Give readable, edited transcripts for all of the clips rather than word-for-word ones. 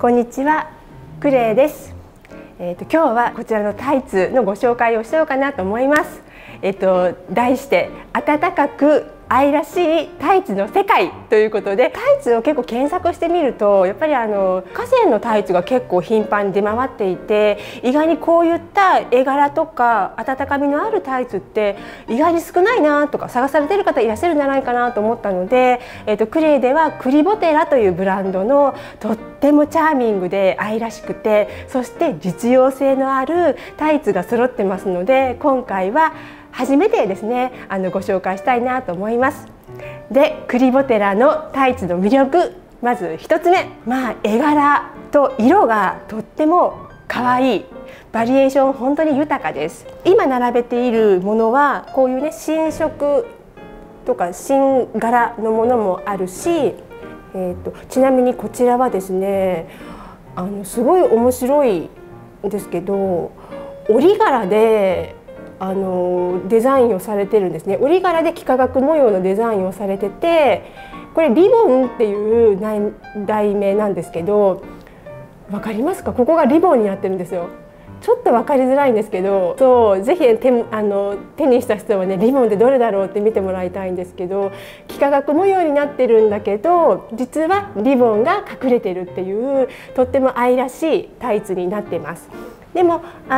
こんにちは、クレイです。今日はこちらのタイツのご紹介をしようかなと思います。題して暖かく愛らしいタイツの世界ということで、タイツを結構検索してみるとやっぱり河川のタイツが結構頻繁に出回っていて、意外にこういった絵柄とか温かみのあるタイツって意外に少ないなとか探されてる方いらっしゃるんじゃないかなと思ったので、クレイではクリボテラというブランドのとってもチャーミングで愛らしくて、そして実用性のあるタイツが揃ってますので、今回は初めてですねご紹介したいなと思います。で、クリボテラのタイツの魅力、まず1つ目、絵柄と色がとっても可愛い、バリエーション本当に豊かです。今並べているものはこういうね新色とか新柄のものもあるし、ちなみにこちらはですねすごい面白いんですけど、織り柄でデザインをされてるんですね。織り柄で幾何学模様のデザインをされてて、これリボンっていう題名なんですけど、分かりますか？ここがリボンになってるんですよ。ちょっと分かりづらいんですけど、そうぜひ手にした人はね、リボンってどれだろうって見てもらいたいんですけど、幾何学模様になってるんだけど実はリボンが隠れてるっていうとっても愛らしいタイツになっています。でも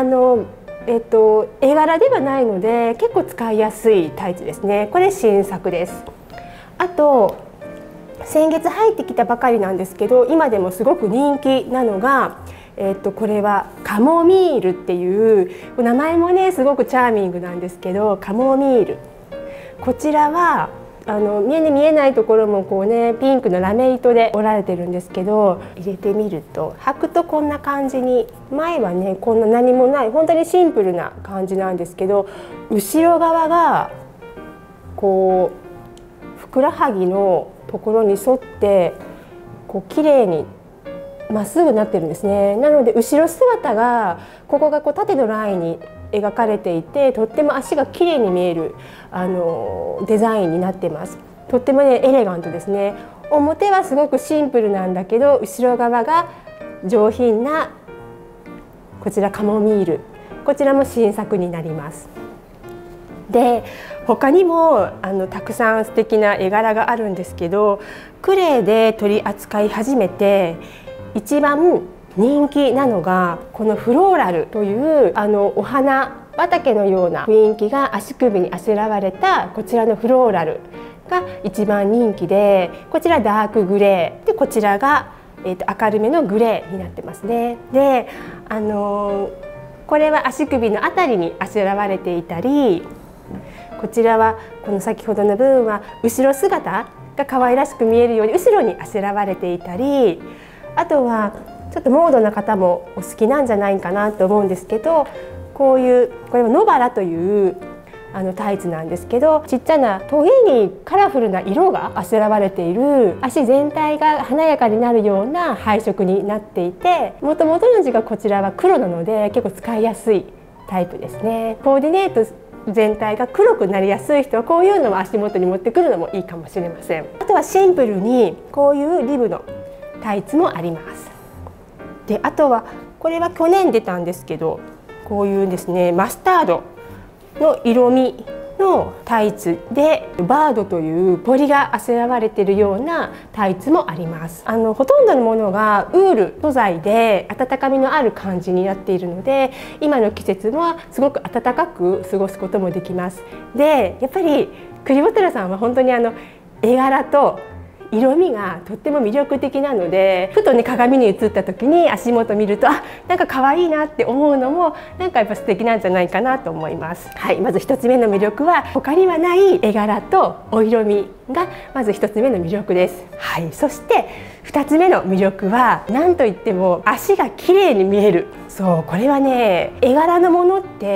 絵柄ではないので結構使いやすいタイツですね。これ新作です。あと先月入ってきたばかりなんですけど、今でもすごく人気なのが、これはカモミールっていう名前もねすごくチャーミングなんですけど、カモミール、こちらは見えないところもこうねピンクのラメ糸で織られてるんですけど、入れてみると履くとこんな感じに、前はねこんな何もない本当にシンプルな感じなんですけど、後ろ側がこうふくらはぎのところに沿ってこう綺麗にまっすぐなってるんですね。なので後ろ姿がここがこう縦のラインに描かれていて、とっても足が綺麗に見えるデザインになってます。とってもねエレガントですね。表はすごくシンプルなんだけど、後ろ側が上品なこちらカモミール、こちらも新作になります。で、他にもたくさん素敵な絵柄があるんですけど、クレイで取り扱い始めて一番人気なのがこのフローラルというお花畑のような雰囲気が足首にあしらわれたこちらのフローラルが一番人気で、こちらダークグレーで、こちらが、明るめのグレーになってますね。で、これは足首のあたりにあしらわれていたり、こちらはこの先ほどの部分は後ろ姿が可愛らしく見えるように後ろにあしらわれていたり、あとはちょっとモードな方もお好きなんじゃないかなと思うんですけど、これはノバラというタイツなんですけど、ちっちゃなトゲにカラフルな色があしらわれている、足全体が華やかになるような配色になっていて、もともとの字がこちらは黒なので結構使いやすいタイプですね。コーディネート全体が黒くなりやすい人はこういうのを足元に持ってくるのもいいかもしれません。あとはシンプルにこういうリブのタイツもあります。で、あとはこれは去年出たんですけど、こういうですねマスタードの色味のタイツでバードという鳥があしらわれているようなタイツもあります。ほとんどのものがウール素材で温かみのある感じになっているので、今の季節はすごく暖かく過ごすこともできます。で、やっぱりクリボテラさんは本当に絵柄と色味がとっても魅力的なので、ふとね鏡に映った時に足元見るとなんか可愛いなって思うのもなんかやっぱ素敵なんじゃないかなと思います。はい、まず1つ目の魅力は他にはない絵柄とお色味がまず1つ目の魅力です。はい、そして2つ目の魅力は何といっても足が綺麗に見える。そう、これはね絵柄のものって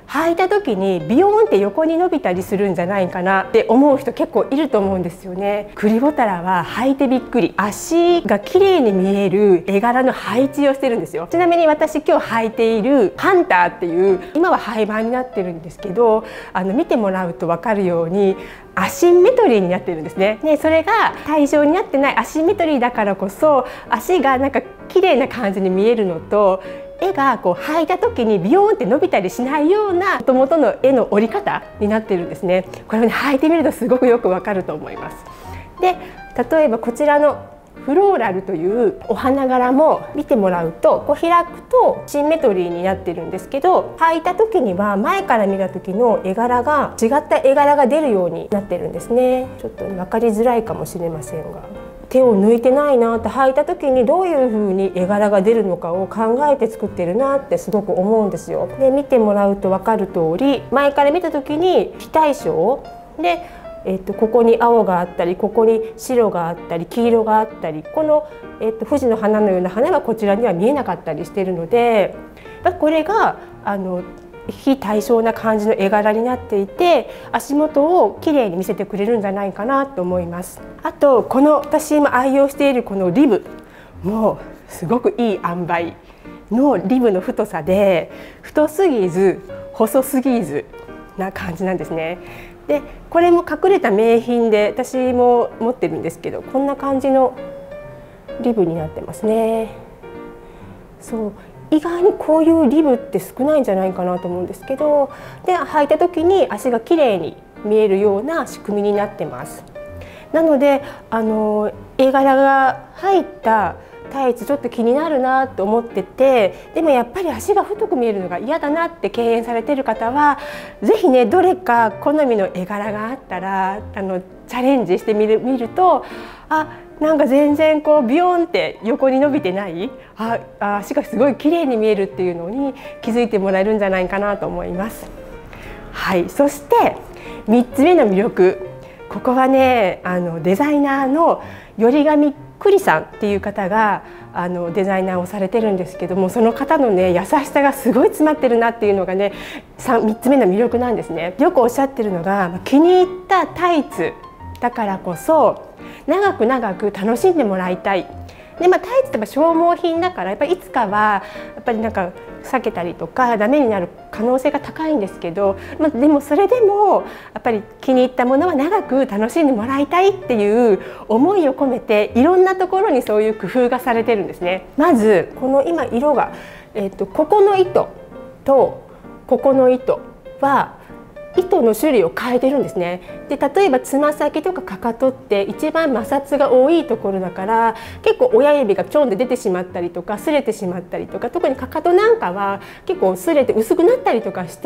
履いた時にビヨーンって横に伸びたりするんじゃないかなって思う人結構いると思うんですよね。クリボタラは履いてびっくり、足が綺麗に見える絵柄の配置をしてるんですよ。ちなみに私今日履いているハンターっていう今は廃盤になってるんですけど、見てもらうと分かるようにアシンメトリーになってるんですね。でそれが対称になってないアシンメトリーだからこそ足がなんか綺麗な感じに見えるのと、絵がこう履いた時にビヨーンって伸びたりしないような元々の絵の折り方になってるんですね。これをね履いてみるとすごくよくわかると思います。で例えばこちらのフローラルというお花柄も見てもらうと、こう開くとシンメトリーになってるんですけど、履いた時には前から見た時の絵柄が違った絵柄が出るようになってるんですね。ちょっと分かりづらいかもしれませんが、手を抜いてないなって履いた時にどういう風に絵柄が出るのかを考えて作ってるなってすごく思うんですよ。で見てもらうと分かる通り、前から見た時に非対称で、ここに青があったり、ここに白があったり、黄色があったり、この、富士の花のような花がこちらには見えなかったりしているので、これが非対称な感じの絵柄になっていて、足元を綺麗に見せてくれるんじゃないかなと思います。あとこの私今愛用しているこのリブもすごくいい塩梅のリブの太さで、太すぎず細すぎずな感じなんですね。でこれも隠れた名品で私も持ってるんですけど、こんな感じのリブになってますね。そう意外にこういうリブって少ないんじゃないかなと思うんですけど、で履いた時に足が綺麗に見えるような仕組みになってます。なので絵柄が入ったタイツちょっと気になるなと思ってて、でもやっぱり足が太く見えるのが嫌だなって敬遠されてる方は、是非ねどれか好みの絵柄があったらチャレンジしてみると、なんか全然こうビヨンって横に伸びてない、足がすごい綺麗に見えるっていうのに気づいてもらえるんじゃないかなと思います。はい、そして3つ目の魅力、ここはねデザイナーの頼上くりさんっていう方がデザイナーをされてるんですけども、その方のね優しさがすごい詰まってるなっていうのがね 3つ目の魅力なんですね。よくおっしゃってるのが、気に入ったタイツだからこそ長く楽しんでもらいたい。でタイツって消耗品だから、やっぱりいつかはやっぱりなんか避けたりとかダメになる可能性が高いんですけど、でもそれでもやっぱり気に入ったものは長く楽しんでもらいたいっていう思いを込めて、いろんなところにそういう工夫がされてるんですね。まずこの今色が、ここの糸とここの糸は糸の種類を変えてるんですね。で例えばつま先とかかかとって一番摩擦が多いところだから、結構親指がちょんで出てしまったりとか擦れてしまったりとか、特にかかとなんかは結構擦れて薄くなったりとかして、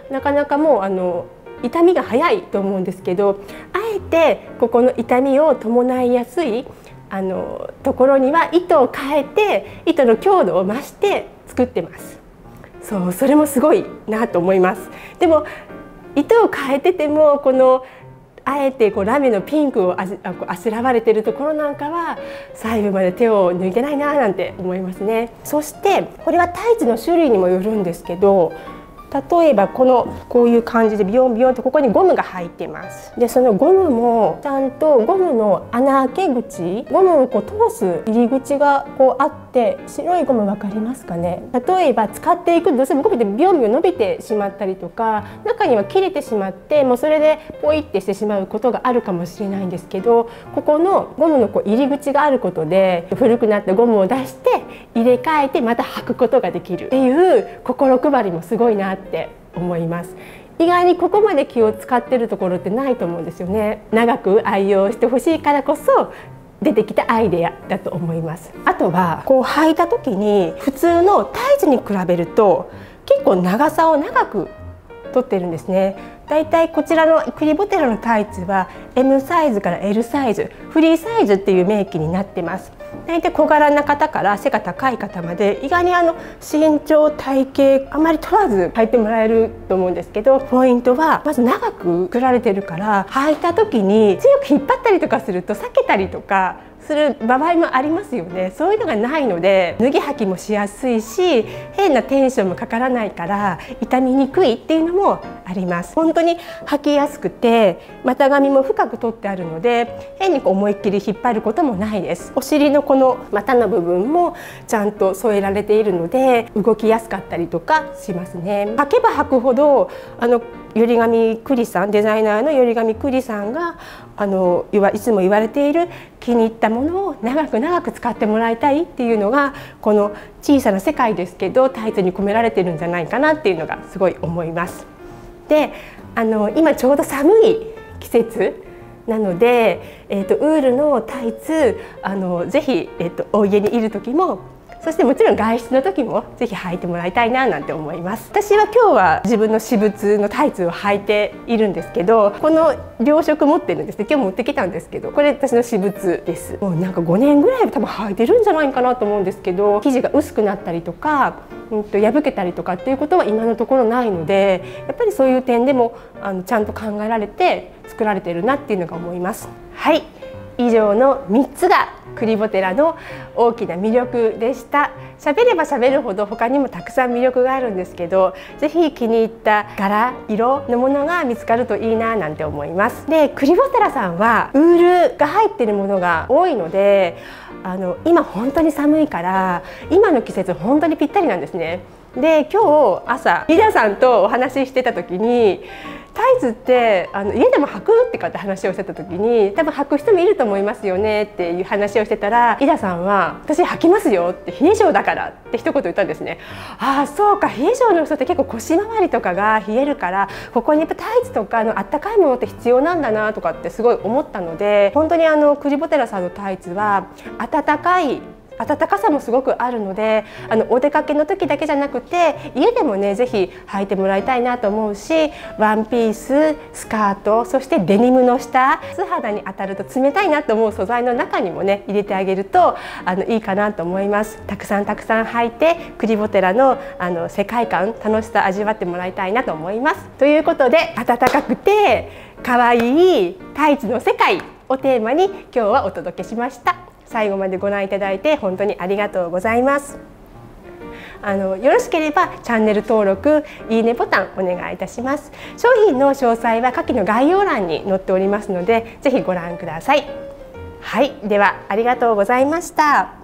なかなかもう痛みが早いと思うんですけど、あえてここの痛みを伴いやすいところには糸を変えて糸の強度を増して作ってます。それもすごいなと思います。でも糸を変えててもあえてラメのピンクをあしらわれてるところなんかは細部まで手を抜いてないななんて思いますね。そしてこれはタイツの種類にもよるんですけど、例えばこういう感じでビヨンビヨンとここにゴムが入っています。でそのゴムもちゃんとゴムの穴開け口、ゴムを通す入り口があって、白いゴム分かりますかね。例えば使っていくとどうしてもゴムでビヨンビヨン伸びてしまったりとか、中には切れてしまってもうそれでポイってしてしまうことがあるかもしれないんですけど、ここのゴムの入り口があることで古くなったゴムを出して入れ替えてまた履くことができるっていう心配りもすごいなって思います。意外にここまで気を使ってるところってないと思うんですよね。長く愛用してほしいからこそ出てきたアイデアだと思います。あとは履いた時に普通のタイツに比べると結構長さを長く取ってるんですね。だいたいこちらのクリボテラのタイツは M サイズから L サイズ、フリーサイズっていう明記になってます。だいたい小柄な方から背が高い方まで、意外に身長体型あまり問わず履いてもらえると思うんですけど、ポイントはまず長く作られてるから、履いた時に強く引っ張ったりとかすると裂けたりとかする場合もありますよね。そういうのがないので脱ぎ履きもしやすいし、変なテンションもかからないから傷みにくいっていうのもあります。本当に履きやすくて、股上も深く取ってあるので変に思いっきり引っ張ることもないです。お尻のこの股の部分もちゃんと添えられているので動きやすかったりとかしますね。履けば履くほどよりがみくりさん、デザイナーのよりがみくりさんがいつも言われている気に入ったものを長く長く使ってもらいたいっていうのがこの小さな世界ですけどタイツに込められてるんじゃないかなっていうのがすごい思います。で今ちょうど寒い季節なので、ウールのタイツぜひ、お家にいる時も、そしてもちろん外出の時もぜひ履いてもらいたいななんて思います。私は今日は自分の私物のタイツを履いているんですけど、この両色持ってるんですね。今日持ってきたんですけど、これ私の私物です。もうなんか5年ぐらい多分履いてるんじゃないかなと思うんですけど、生地が薄くなったりとか、破けたりとかっていうことは今のところないので、やっぱりそういう点でもちゃんと考えられて作られてるなっていうのが思います。はい、以上の3つがクリボテラの大きな魅力でした。喋れば喋るほど他にもたくさん魅力があるんですけど、ぜひ気に入った柄、色のものが見つかるといいななんて思います。で、クリボテラさんはウールが入っているものが多いので、今本当に寒いから今の季節本当にぴったりなんですね。で、今日朝リダさんとお話ししてた時に、タイツって家でも履くってかって話をしてた時に、多分履く人もいると思いますよねっていう話をしてたら、リダさんは「私履きますよ」って「冷え性だから」って一言言ったんですね。ああ、そうか、冷え性の人って結構腰回りとかが冷えるから、ここにやっぱタイツとかあったかいものって必要なんだなとかってすごい思ったので、本当にクリボテラさんのタイツは暖かさもすごくあるので、お出かけの時だけじゃなくて家でもねぜひ履いてもらいたいなと思うし、ワンピース、スカート、そしてデニムの下、素肌に当たると冷たいなと思う素材の中にもね入れてあげるといいかなと思います。たくさん履いてクリボテラの世界観、楽しさ味わってもらいたいなと思います。ということで、暖かくて可愛いタイツの世界をテーマに今日はお届けしました。最後までご覧いただいて本当にありがとうございます。よろしければチャンネル登録、いいねボタンお願いいたします。商品の詳細は下記の概要欄に載っておりますので、ぜひご覧ください。はい、ではありがとうございました。